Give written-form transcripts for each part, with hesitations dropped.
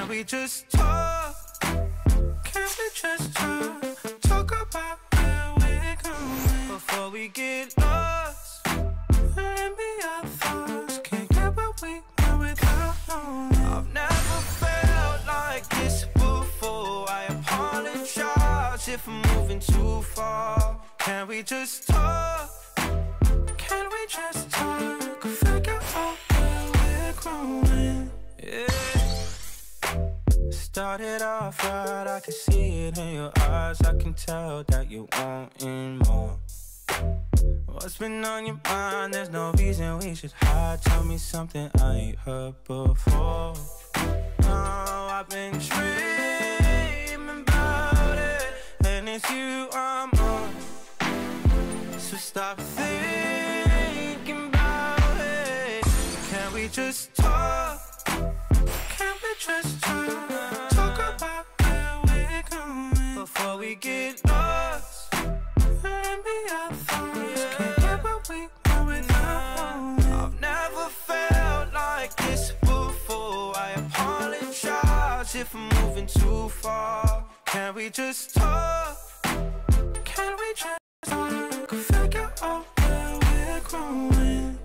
Can we just talk? Can we just talk? Talk about where we're going before we get lost. Let me our thoughts. Can't get what we want without knowing. I've never felt like this before. I apologize if I'm moving too far. Can we just talk? Can we just talk? Figure out where we're growing. Yeah. Started off right, I can see it in your eyes. I can tell that you're wanting more. What's been on your mind? There's no reason we should hide. Tell me something I ain't heard before. Oh, I've been dreaming about it, and it's you I'm on. So stop thinking about it. Can we just talk? Can we just talk? Talk about where we're going before we get lost. Let me our thoughts. Can't get what we want without knowing. I've never felt like this before. I apologize if I'm moving too far. Can we just talk? Can we just talk? Figure out where we're growing.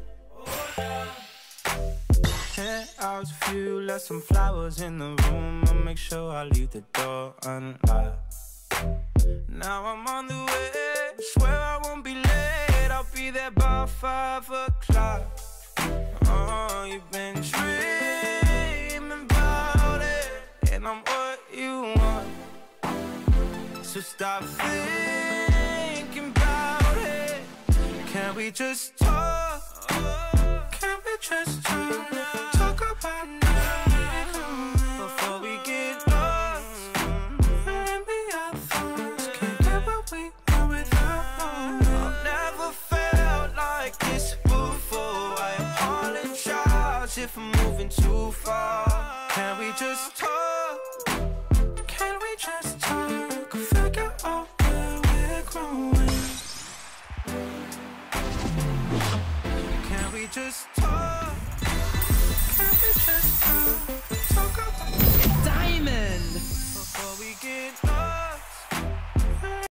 Yeah, I was a few, left some flowers in the room. I'll make sure I leave the door unlocked. Now I'm on the way, swear I won't be late. I'll be there by 5 o'clock. Oh, you've been dreaming about it, and I'm what you want. So stop thinking about it. Can we just talk? Can we just talk? Talk about now before we get lost. Let me our thoughts. Can't get what we want without knowing. I've never felt like this before. I apologize if I'm moving too far. Can we just talk? Can we just talk? Figure out where we're growing. Can we just talk? Can we just talk?